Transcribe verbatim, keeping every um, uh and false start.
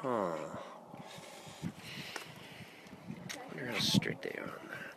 Huh. I wonder how straight they are on that.